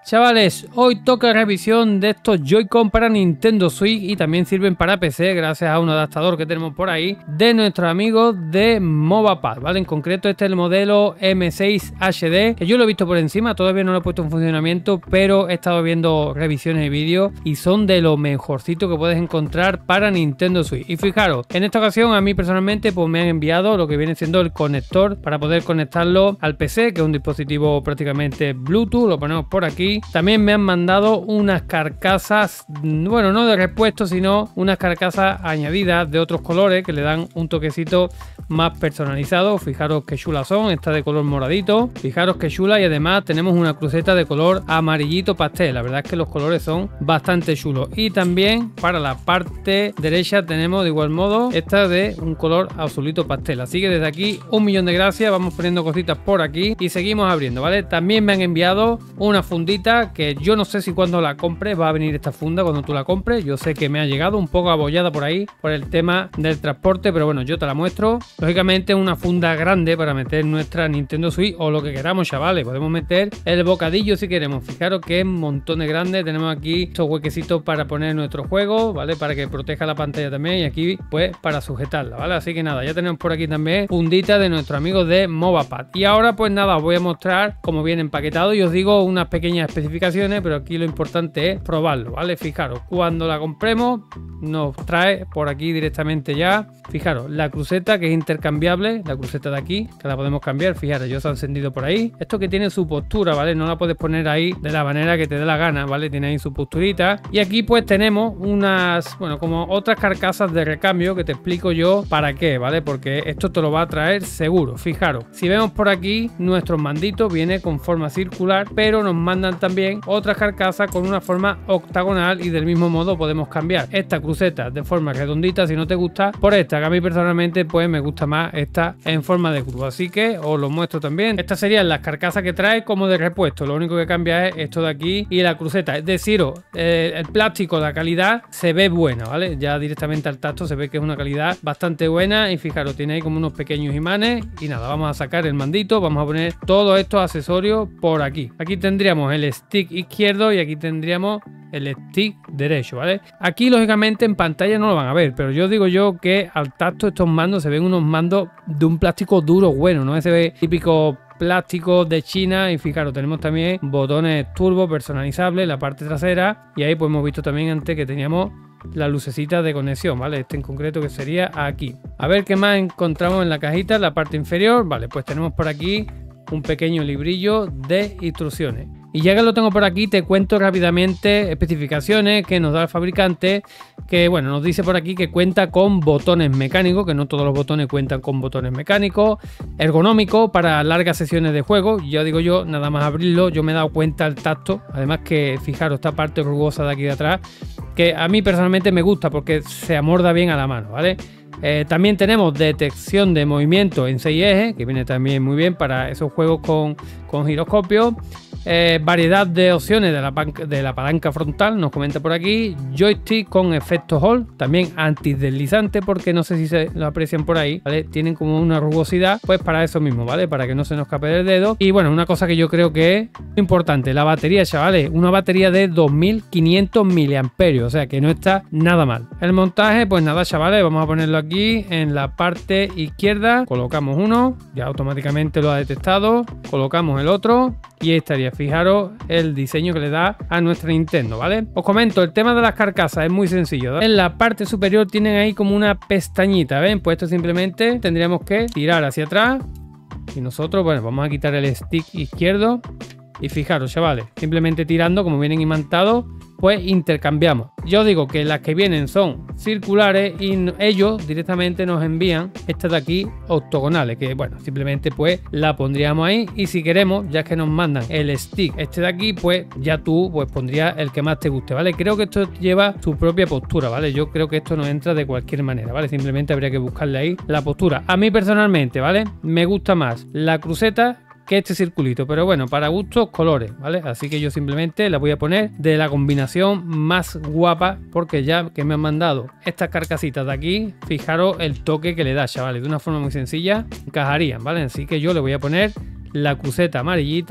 Chavales, hoy toca revisión de estos Joy-Con para Nintendo Switch y también sirven para PC gracias a un adaptador que tenemos por ahí de nuestros amigos de Movapad, ¿vale? En concreto este es el modelo M6 HD, que yo lo he visto por encima, todavía no lo he puesto en funcionamiento, pero he estado viendo revisiones y vídeos y son de lo mejorcito que puedes encontrar para Nintendo Switch. Y fijaros, en esta ocasión a mí personalmente pues me han enviado lo que viene siendo el conector para poder conectarlo al PC, que es un dispositivo prácticamente Bluetooth, lo ponemos por aquí. También me han mandado unas carcasas, bueno, no de repuesto, sino unas carcasas añadidas de otros colores que le dan un toquecito más personalizado. Fijaros qué chulas son, esta de color moradito, fijaros qué chula, y además tenemos una cruceta de color amarillito pastel. La verdad es que los colores son bastante chulos. Y también para la parte derecha tenemos de igual modo esta de un color azulito pastel. Así que desde aquí un millón de gracias, vamos poniendo cositas por aquí y seguimos abriendo, ¿vale? También me han enviado una fundita que yo no sé si cuando la compre va a venir esta funda cuando tú la compres. Yo sé que me ha llegado un poco abollada por ahí por el tema del transporte, pero bueno, yo te la muestro. Lógicamente una funda grande para meter nuestra Nintendo Switch o lo que queramos, chavales. Podemos meter el bocadillo si queremos. Fijaros que es un montón de grande. Tenemos aquí estos huequecitos para poner nuestro juego, ¿vale? Para que proteja la pantalla también, y aquí pues para sujetarla, ¿vale? Así que nada, ya tenemos por aquí también fundita de nuestro amigo de Movapad. Y ahora pues nada, os voy a mostrar cómo viene empaquetado y os digo unas pequeñas especificaciones, pero aquí lo importante es probarlo, ¿vale? Fijaros, cuando la compremos nos trae por aquí directamente ya. Fijaros, la cruceta que es intercambiable, la cruceta de aquí, que la podemos cambiar. Fijaros, ya se ha encendido por ahí. Esto que tiene su postura, ¿vale? No la puedes poner ahí de la manera que te dé la gana, ¿vale? Tiene ahí su posturita. Y aquí pues tenemos unas, bueno, como otras carcasas de recambio que te explico yo para qué, ¿vale? Porque esto te lo va a traer seguro. Fijaros, si vemos por aquí, nuestros manditos viene con forma circular, pero nos mandan también otras carcasas con una forma octagonal y del mismo modo podemos cambiar esta cruceta de forma redondita si no te gusta por esta, que a mí personalmente pues me gusta más esta en forma de cruz, así que os lo muestro también. Estas serían las carcasas que trae como de repuesto, lo único que cambia es esto de aquí y la cruceta, es decir, el plástico, la calidad se ve buena, ¿vale? Ya directamente al tacto se ve que es una calidad bastante buena y fijaros, tiene ahí como unos pequeños imanes y nada, vamos a sacar el mandito, vamos a poner todos estos accesorios por aquí. Aquí tendríamos el stick izquierdo y aquí tendríamos el stick derecho, ¿vale? Aquí lógicamente en pantalla no lo van a ver, pero yo digo yo que al tacto estos mandos se ven unos mandos de un plástico duro bueno, no se ve típico plástico de China. Y fijaros, tenemos también botones turbo personalizables en la parte trasera y ahí pues hemos visto también antes que teníamos la lucecita de conexión, ¿vale? Este en concreto que sería aquí. A ver qué más encontramos en la cajita, en la parte inferior, ¿vale? Pues tenemos por aquí un pequeño librillo de instrucciones. Y ya que lo tengo por aquí, te cuento rápidamente especificaciones que nos da el fabricante, que bueno, nos dice por aquí que cuenta con botones mecánicos, que no todos los botones cuentan con botones mecánicos, ergonómico para largas sesiones de juego. Ya digo yo, nada más abrirlo, yo me he dado cuenta al tacto, además que fijaros esta parte rugosa de aquí de atrás, que a mí personalmente me gusta porque se amorda bien a la mano, ¿vale? También tenemos detección de movimiento en 6 ejes, que viene también muy bien para esos juegos con giroscopio. Variedad de opciones de la palanca frontal, nos comenta por aquí. Joystick con efecto hold, también antideslizante, porque no sé si se lo aprecian por ahí, ¿vale? Tienen como una rugosidad, pues para eso mismo, ¿vale? Para que no se nos escape del dedo. Y bueno, una cosa que yo creo que es importante, la batería, chavales, una batería de 2500 mAh, o sea que no está nada mal. El montaje, pues nada, chavales, vamos a ponerlo aquí en la parte izquierda, colocamos uno, ya automáticamente lo ha detectado, colocamos el otro y ahí estaría. Fijaros el diseño que le da a nuestra Nintendo, ¿vale? Os comento, el tema de las carcasas es muy sencillo, ¿no? En la parte superior tienen ahí como una pestañita, ¿ven? Pues esto simplemente tendríamos que tirar hacia atrás y nosotros, bueno, vamos a quitar el stick izquierdo y fijaros, chavales, simplemente tirando, como vienen imantados, pues intercambiamos. Yo digo que las que vienen son circulares y ellos directamente nos envían estas de aquí octogonales, que bueno, simplemente pues la pondríamos ahí, y si queremos, ya que nos mandan el stick este de aquí, pues ya tú pues pondrías el que más te guste, ¿vale? Creo que esto lleva su propia postura, ¿vale? Yo creo que esto no entra de cualquier manera, ¿vale? Simplemente habría que buscarle ahí la postura. A mí personalmente, ¿vale? Me gusta más la cruceta que este circulito, pero bueno, para gustos colores, ¿vale? Así que yo simplemente la voy a poner de la combinación más guapa, porque ya que me han mandado estas carcasitas de aquí, fijaros el toque que le da, chavales, de una forma muy sencilla encajarían, ¿vale? Así que yo le voy a poner la cruceta amarillita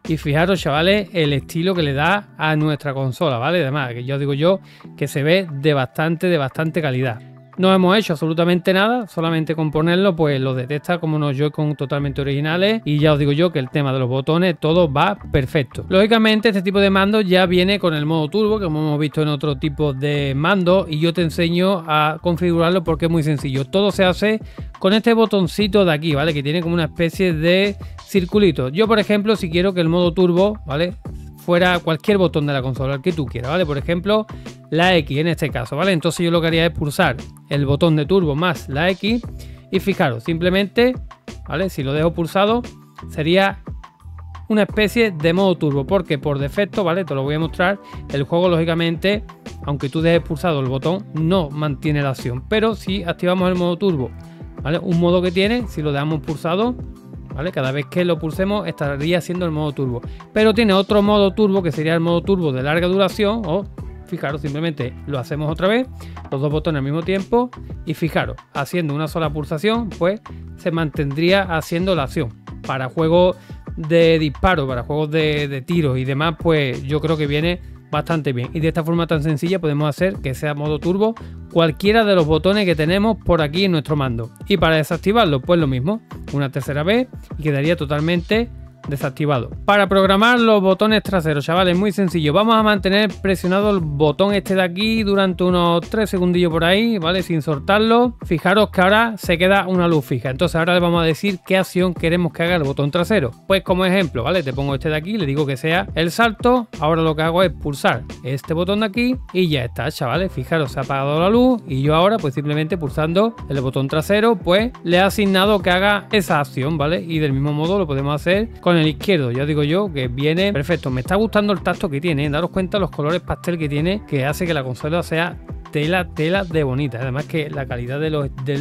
Y fijaros, chavales, el estilo que le da a nuestra consola, ¿vale? Además, que yo digo yo que se ve de bastante calidad. No hemos hecho absolutamente nada, solamente con ponerlo pues lo detecta como unos Joy-Con totalmente originales, y ya os digo yo que el tema de los botones todo va perfecto. Lógicamente este tipo de mando ya viene con el modo turbo, como hemos visto en otro tipo de mando, y yo te enseño a configurarlo porque es muy sencillo. Todo se hace con este botoncito de aquí, ¿vale? Que tiene como una especie de circulito. Yo, por ejemplo, si quiero que el modo turbo, ¿vale?, fuera cualquier botón de la consola, el que tú quieras, ¿vale? Por ejemplo, la X en este caso, ¿vale? Entonces yo lo que haría es pulsar el botón de turbo más la X y fijaros, simplemente, ¿vale? Si lo dejo pulsado, sería una especie de modo turbo, porque por defecto, ¿vale? Te lo voy a mostrar, el juego lógicamente, aunque tú dejes pulsado el botón, no mantiene la acción, pero si activamos el modo turbo, ¿vale? Un modo que tiene, si lo dejamos pulsado, ¿vale? Cada vez que lo pulsemos estaría haciendo el modo turbo, pero tiene otro modo turbo que sería el modo turbo de larga duración. O fijaros, simplemente lo hacemos otra vez, los dos botones al mismo tiempo, y fijaros, haciendo una sola pulsación pues se mantendría haciendo la acción. Para juegos de disparo, para juegos de tiros y demás, pues yo creo que viene bastante bien, y de esta forma tan sencilla podemos hacer que sea modo turbo cualquiera de los botones que tenemos por aquí en nuestro mando. Y para desactivarlo pues lo mismo, una tercera vez y quedaría totalmente desactivado. Para programar los botones traseros, chavales, muy sencillo. Vamos a mantener presionado el botón este de aquí durante unos 3 segundillos por ahí, ¿vale? Sin soltarlo. Fijaros que ahora se queda una luz fija. Entonces ahora le vamos a decir qué acción queremos que haga el botón trasero. Pues como ejemplo, ¿vale? Te pongo este de aquí, le digo que sea el salto. Ahora lo que hago es pulsar este botón de aquí y ya está, chavales. Fijaros, se ha apagado la luz y yo ahora pues simplemente pulsando el botón trasero pues le he asignado que haga esa acción, ¿vale? Y del mismo modo lo podemos hacer con el izquierdo. Ya digo yo que viene perfecto. Me está gustando el tacto que tiene, daros cuenta los colores pastel que tiene, que hace que la consola sea tela de bonita. Además que la calidad de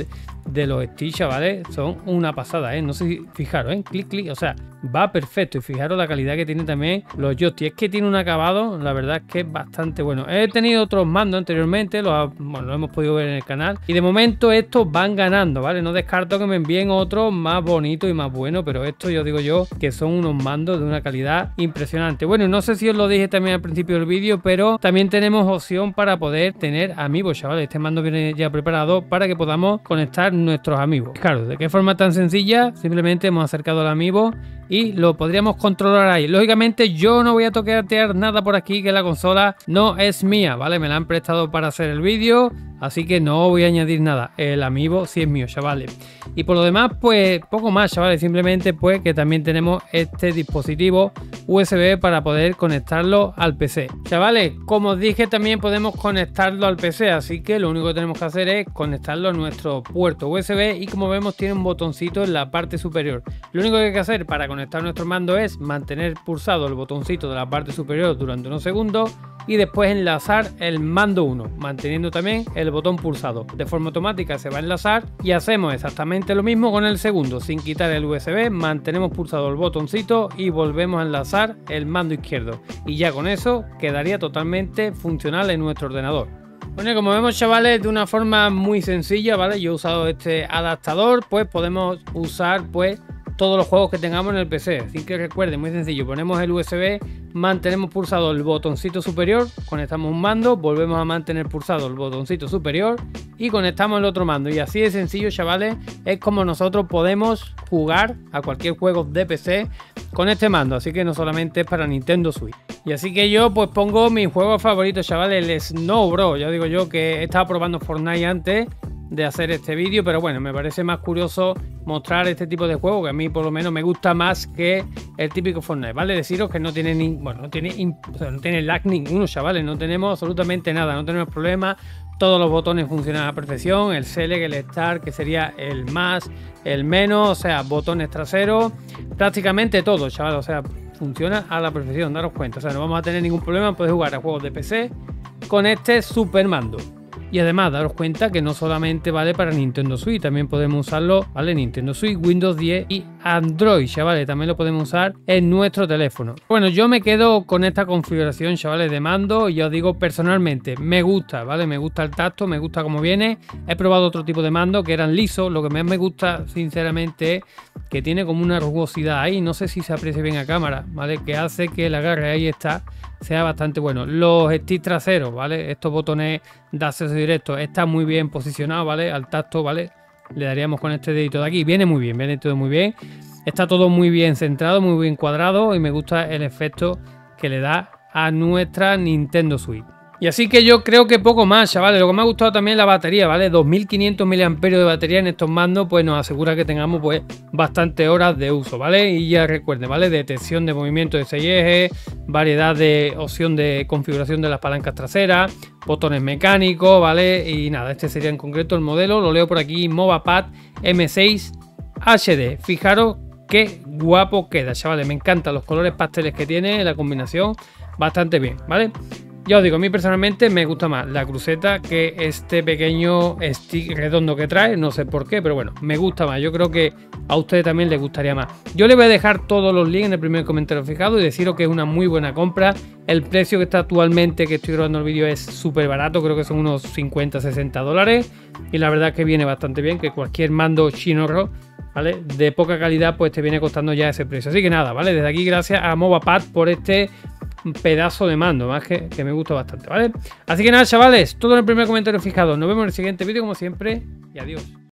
los sticks, chavales, son una pasada, ¿eh? No sé si fijaros, ¿eh? Clic, o sea, va perfecto. Y fijaros la calidad que tiene también los joysticks. Es que tiene un acabado, la verdad es que es bastante bueno. He tenido otros mandos anteriormente, lo hemos podido ver en el canal, y de momento estos van ganando, ¿vale? No descarto que me envíen otros más bonitos y más buenos, pero estos yo digo yo que son unos mandos de una calidad impresionante. Bueno, no sé si os lo dije también al principio del vídeo, pero también tenemos opción para poder tener amigos, chavales. Este mando viene ya preparado para que podamos conectar nuestros amigos. Claro, ¿de qué forma tan sencilla? Simplemente hemos acercado al amigo y lo podríamos controlar ahí. Lógicamente yo no voy a toquetear nada por aquí, que la consola no es mía, ¿vale? Me la han prestado para hacer el vídeo, así que no voy a añadir nada. El amiibo sí es mío, chavales. Y por lo demás, pues poco más, chavales. Simplemente pues que también tenemos este dispositivo USB para poder conectarlo al PC. Chavales, como os dije, también podemos conectarlo al PC, así que lo único que tenemos que hacer es conectarlo a nuestro puerto USB, y como vemos tiene un botoncito en la parte superior. Lo único que hay que hacer para conectar nuestro mando es mantener pulsado el botoncito de la parte superior durante unos segundos y después enlazar el mando 1, manteniendo también el botón pulsado. De forma automática se va a enlazar, y hacemos exactamente lo mismo con el segundo. Sin quitar el USB, mantenemos pulsado el botoncito y volvemos a enlazar el mando izquierdo, y ya con eso quedaría totalmente funcional en nuestro ordenador. Bueno, como vemos, chavales, de una forma muy sencilla, ¿vale? Yo he usado este adaptador, pues podemos usar pues todos los juegos que tengamos en el PC. Así que recuerden, muy sencillo, ponemos el USB, mantenemos pulsado el botoncito superior, conectamos un mando, volvemos a mantener pulsado el botoncito superior y conectamos el otro mando. Y así de sencillo, chavales, es como nosotros podemos jugar a cualquier juego de PC con este mando. Así que no solamente es para Nintendo Switch. Y así que yo pues pongo mis juegos favoritos, chavales, el Snow Bros. Ya digo yo que he estado probando Fortnite antes de hacer este vídeo, pero bueno, me parece más curioso mostrar este tipo de juego, que a mí por lo menos me gusta más que el típico Fortnite, ¿vale? Deciros que no tiene no tiene lag ninguno, chavales, no tenemos absolutamente nada, no tenemos problemas, todos los botones funcionan a la perfección, el Select, el Start, que sería el más, el menos, o sea, botones traseros, prácticamente todo, chavales, o sea, funciona a la perfección, daros cuenta, o sea, no vamos a tener ningún problema, podéis jugar a juegos de PC con este super mando. Y además daros cuenta que no solamente vale para Nintendo Switch, también podemos usarlo, ¿vale? Nintendo Switch, Windows 10 y Android, chavales, también lo podemos usar en nuestro teléfono. Bueno, yo me quedo con esta configuración, chavales, de mando, y ya os digo, personalmente me gusta, ¿vale? Me gusta el tacto, me gusta cómo viene. He probado otro tipo de mando que eran lisos, lo que más me gusta sinceramente es que tiene como una rugosidad ahí, no sé si se aprecia bien a cámara, ¿vale? Que hace que el agarre, ahí está, sea bastante bueno. Los sticks traseros, ¿vale? Estos botones de acceso directo están muy bien posicionados, ¿vale? Al tacto, ¿vale? Le daríamos con este dedito de aquí. Viene muy bien, viene todo muy bien. Está todo muy bien centrado, muy bien cuadrado, y me gusta el efecto que le da a nuestra Nintendo Switch. Y así que yo creo que poco más, chavales. Lo que me ha gustado también es la batería, ¿vale? 2500 mAh de batería en estos mandos, pues nos asegura que tengamos pues bastantes horas de uso, ¿vale? Y ya recuerden, ¿vale? Detección de movimiento de 6 ejes, variedad de opción de configuración de las palancas traseras, botones mecánicos, ¿vale? Y nada, este sería en concreto el modelo. Lo leo por aquí, Movapad M6 HD. Fijaros qué guapo queda, chavales. Me encantan los colores pasteles que tiene, la combinación, bastante bien, ¿vale? Ya os digo, a mí personalmente me gusta más la cruceta que este pequeño stick redondo que trae. No sé por qué, pero bueno, me gusta más. Yo creo que a ustedes también les gustaría más. Yo les voy a dejar todos los links en el primer comentario fijado y deciros que es una muy buena compra. El precio que está actualmente, que estoy grabando el vídeo, es súper barato. Creo que son unos 50-60 dólares. Y la verdad es que viene bastante bien, que cualquier mando chinorro, ¿vale? De poca calidad, pues te viene costando ya ese precio. Así que nada, ¿vale? Desde aquí, gracias a Movapad por este pedazo de mando, más que me gusta bastante, ¿vale? Así que nada, chavales, todo en el primer comentario fijado. Nos vemos en el siguiente vídeo como siempre y adiós.